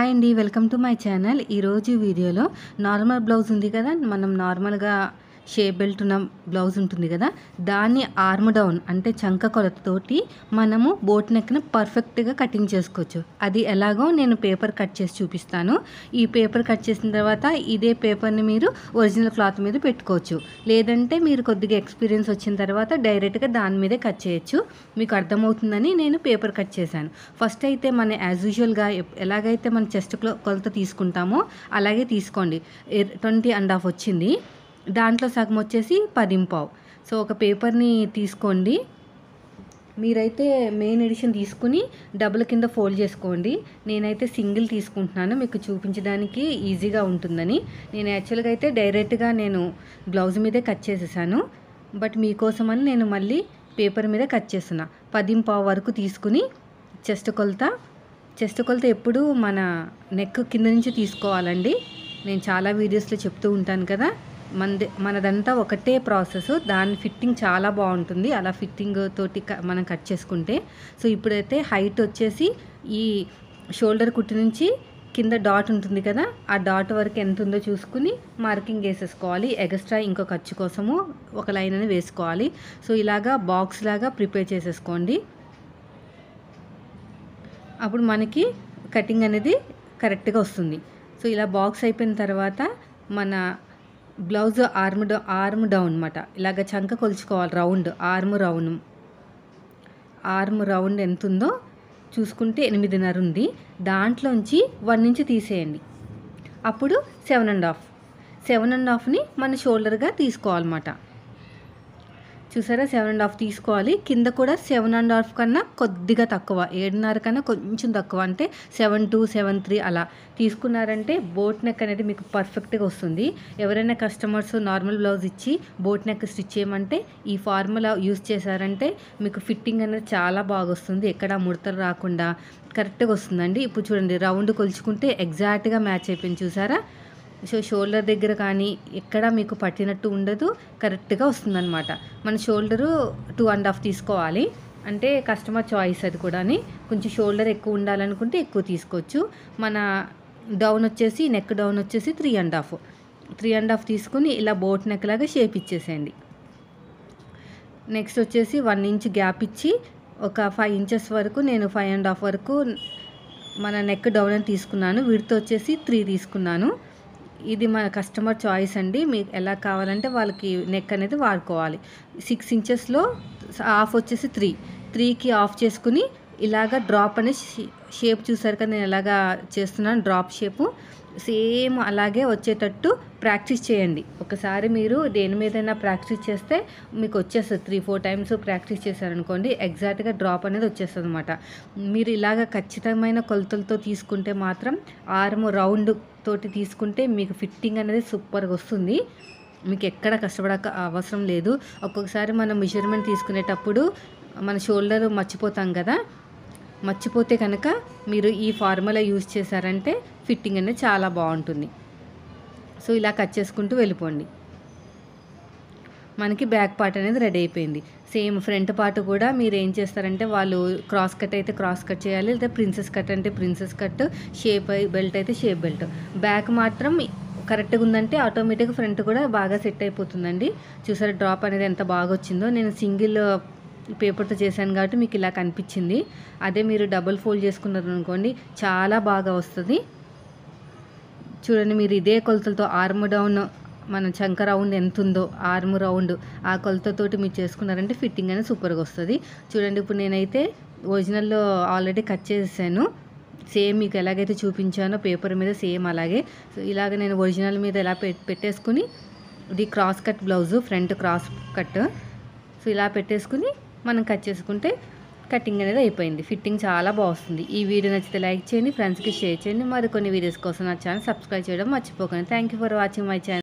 Hi అండి, welcome to my channel. ఈరోజు వీడియోలో నార్మల్ బ్లౌజ్ ఉంది కదా, మనం నార్మల్గా షేప్ బెల్ట్ ఉన్న బ్లౌజ్ ఉంటుంది కదా, దాన్ని ఆర్మ్ డౌన్ అంటే చంక కొలతతోటి మనము బోట్ నెక్ని పర్ఫెక్ట్గా కటింగ్ చేసుకోవచ్చు. అది ఎలాగో నేను పేపర్ కట్ చేసి చూపిస్తాను. ఈ పేపర్ కట్ చేసిన తర్వాత ఇదే పేపర్ని మీరు ఒరిజినల్ క్లాత్ మీద పెట్టుకోవచ్చు. లేదంటే మీరు కొద్దిగా ఎక్స్పీరియన్స్ వచ్చిన తర్వాత డైరెక్ట్గా దాని మీదే కట్ చేయొచ్చు. మీకు అర్థమవుతుందని నేను పేపర్ కట్ చేశాను. ఫస్ట్ అయితే మన యాజ్ యూజువల్గా ఎలాగైతే మన చెస్ట్ కొలత తీసుకుంటామో అలాగే తీసుకోండి. 20.5 వచ్చింది. దాంట్లో సగం వచ్చేసి 10.5. సో ఒక పేపర్ని తీసుకోండి. మీరైతే మెయిన్ ఎడిషన్ తీసుకుని డబుల్ కింద ఫోల్డ్ చేసుకోండి. నేనైతే సింగిల్ తీసుకుంటున్నాను మీకు చూపించడానికి ఈజీగా ఉంటుందని. నేను యాక్చువల్గా అయితే డైరెక్ట్గా నేను బ్లౌజ్ మీదే కట్ చేసేసాను. బట్ మీకోసమని నేను మళ్ళీ పేపర్ మీద కట్ చేస్తున్నా. 10.5 వరకు తీసుకుని చెస్ట్ కొలత ఎప్పుడు మన నెక్ కింద నుంచి తీసుకోవాలండి. నేను చాలా వీడియోస్లో చెప్తూ ఉంటాను కదా, మనదంతా ఒకటే ప్రాసెస్. దాని ఫిట్టింగ్ చాలా బాగుంటుంది అలా ఫిట్టింగ్ తోటి మనం కట్ చేసుకుంటే. సో ఇప్పుడైతే హైట్ వచ్చేసి ఈ షోల్డర్ కుట్టు నుంచి కింద డాట్ ఉంటుంది కదా, ఆ డాట్ వరకు ఎంత ఉందో చూసుకుని మార్కింగ్ వేసేసుకోవాలి. ఎక్స్ట్రా ఇంకో ఖర్చు కోసము ఒక లైన్ అని వేసుకోవాలి. సో ఇలాగా బాక్స్ లాగా ప్రిపేర్ చేసేసుకోండి. అప్పుడు మనకి కటింగ్ అనేది కరెక్ట్గా వస్తుంది. సో ఇలా బాక్స్ అయిపోయిన తర్వాత మన బ్లౌజ్ ఆర్మ్ డౌన్ అనమాట. ఇలాగ చంక కొలుచుకోవాలి. రౌండ్ ఆర్మ్ రౌండ్ ఎంత ఉందో చూసుకుంటే 8.5 ఉంది. దాంట్లోంచి 1 ఇంచ్ తీసేయండి. అప్పుడు 7.5ని మన షోల్డర్గా తీసుకోవాలన్నమాట. చూసారా, 7.5 తీసుకోవాలి. కింద కూడా 7.5 కన్నా కొద్దిగా తక్కువ, 7.5 కన్నా కొంచెం తక్కువ, అంటే 7.2 7.3 అలా తీసుకున్నారంటే బోట్ నెక్ అనేది మీకు పర్ఫెక్ట్గా వస్తుంది. ఎవరైనా కస్టమర్స్ నార్మల్ బ్లౌజ్ ఇచ్చి బోట్ నెక్ స్టిచ్ చేయమంటే ఈ ఫార్ములా యూజ్ చేశారంటే మీకు ఫిట్టింగ్ అనేది చాలా బాగా వస్తుంది. ఎక్కడ ముడతలు రాకుండా కరెక్ట్గా వస్తుందండి. ఇప్పుడు చూడండి, రౌండ్ కొలుచుకుంటే ఎగ్జాక్ట్గా మ్యాచ్ అయిపోయింది. చూసారా, సో షోల్డర్ దగ్గర కానీ ఎక్కడ మీకు పట్టినట్టు ఉండదు, కరెక్ట్గా వస్తుందన్నమాట. మన షోల్డరు 2.5 తీసుకోవాలి. అంటే కస్టమర్ చాయిస్ అది కూడా. కొంచెం షోల్డర్ ఎక్కువ ఉండాలనుకుంటే ఎక్కువ తీసుకోవచ్చు. మన డౌన్ వచ్చేసి నెక్ డౌన్ వచ్చేసి 3.5 తీసుకుని ఇలా బోట్ నెక్ లాగా షేప్ ఇచ్చేసేయండి. నెక్స్ట్ వచ్చేసి 1 ఇంచ్ గ్యాప్ ఇచ్చి ఒక 5 ఇంచెస్ వరకు, నేను 5.5 వరకు మన నెక్ డౌన్ అని తీసుకున్నాను. వీటితో వచ్చేసి 3 తీసుకున్నాను. ఇది మన కస్టమర్ చాయిస్ అండి. మీకు ఎలా కావాలంటే వాళ్ళకి నెక్ అనేది వాడుకోవాలి. 6 ఇంచెస్లో హాఫ్ వచ్చేసి 3కి ఆఫ్ చేసుకుని ఇలాగ డ్రాప్ అనే షేప్ చూసారు కదా, నేను ఎలాగా చేస్తున్నాను డ్రాప్ షేపు. సేమ్ అలాగే వచ్చేటట్టు ప్రాక్టీస్ చేయండి. ఒకసారి మీరు దేని మీదైనా ప్రాక్టీస్ చేస్తే మీకు వచ్చేస్తుంది. 3-4 టైమ్స్ ప్రాక్టీస్ చేశారనుకోండి, ఎగ్జాక్ట్గా డ్రాప్ అనేది వచ్చేస్తుంది అనమాట. మీరు ఇలాగ ఖచ్చితమైన కొలతలతో తీసుకుంటే మాత్రం ఆర్మ్ రౌండ్ తోటి తీసుకుంటే మీకు ఫిట్టింగ్ అనేది సూపర్గా వస్తుంది. మీకు ఎక్కడ కష్టపడక అవసరం లేదు. ఒక్కొక్కసారి మనం మెజర్మెంట్ తీసుకునేటప్పుడు మన షోల్డర్ మర్చిపోతాం కదా, మర్చిపోతే కనుక మీరు ఈ ఫార్ములా యూజ్ చేశారంటే ఫిట్టింగ్ అనేది చాలా బాగుంటుంది. సో ఇలా కట్ చేసుకుంటూ వెళ్ళిపోండి. మనకి బ్యాక్ పార్ట్ అనేది రెడీ అయిపోయింది. సేమ్ ఫ్రంట్ పార్ట్ కూడా మీరు ఏం చేస్తారంటే, వాళ్ళు క్రాస్ కట్ అయితే క్రాస్ కట్ చేయాలి, లేదా ప్రిన్సెస్ కట్ అంటే ప్రిన్సెస్ కట్, షేప్ బెల్ట్ అయితే షేప్ బెల్ట్. బ్యాక్ మాత్రం కరెక్ట్గా ఉందంటే ఆటోమేటిక్గా ఫ్రంట్ కూడా బాగా సెట్ అయిపోతుందండి. చూసారా డ్రాప్ అనేది ఎంత బాగా వచ్చిందో. నేను సింగిల్ పేపర్తో చేశాను కాబట్టి మీకు ఇలా కనిపించింది. అదే మీరు డబుల్ ఫోల్డ్ చేసుకున్నారు అనుకోండి, చాలా బాగా వస్తుంది. చూడండి, మీరు ఇదే కొలతలతో ఆర్మ్ డౌన్ మన చంక రౌండ్ ఎంత ఉందో ఆర్మ్ రౌండ్ ఆ కొలతతోటి మీరు చేసుకున్నారంటే ఫిట్టింగ్ అనేది సూపర్గా వస్తుంది. చూడండి, ఇప్పుడు నేనైతే ఒరిజినల్లో ఆల్రెడీ కట్ చేసేసాను. సేమ్ మీకు ఎలాగైతే చూపించానో పేపర్ మీద సేమ్ అలాగే. సో ఇలాగ నేను ఒరిజినల్ మీద ఎలా పెట్టేసుకుని, ఇది cross cut blouse, front cross cut. So ఇలా పెట్టేసుకుని మనం కట్ చేసుకుంటే కటింగ్ అనేది అయిపోయింది. ఫిట్టింగ్ చాలా బాగుంది. ఈ వీడియో నచ్చితే లైక్ చేయండి, ఫ్రెండ్స్కి షేర్ చేయండి. మరికొన్ని వీడియోస్ కోసం నా ఛానల్ సబ్స్క్రైబ్ చేయడం మర్చిపోకండి. Thank you for watching my channel.